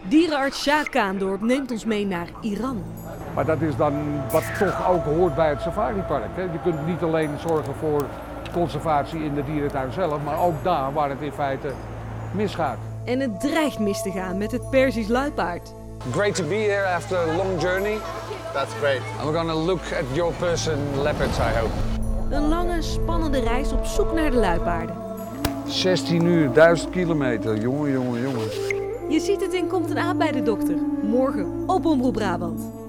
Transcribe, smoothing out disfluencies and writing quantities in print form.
Dierenarts Sjaak Kaandorp neemt ons mee naar Iran. Maar dat is dan wat toch ook hoort bij het safaripark. Hè. Je kunt niet alleen zorgen voor conservatie in de dierentuin zelf, maar ook daar waar het in feite misgaat. En het dreigt mis te gaan met het Perzisch luipaard. Great to be here after a long journey. That's great. And we're going to look at your person leopards, I hope. Een lange, spannende reis op zoek naar de luipaarden. 16 uur, 1000 kilometer. Jongen. Je ziet het in Komt en Aan bij de dokter. Morgen op Omroep Brabant.